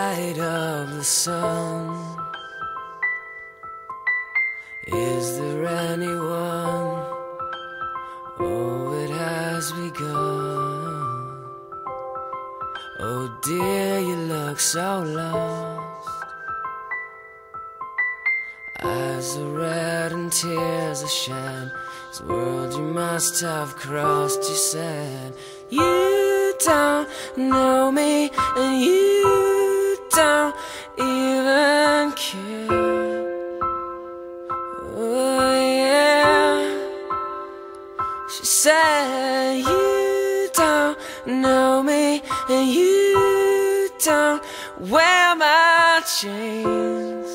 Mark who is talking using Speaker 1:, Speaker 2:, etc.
Speaker 1: light of the sun. Is there anyone? Oh, it has begun. Oh dear, you look so lost. Eyes are red and tears are shed. This world you must have crossed, you said. You don't know me, and you don't even care. Oh yeah. She said, you don't know me, and you don't wear my chains.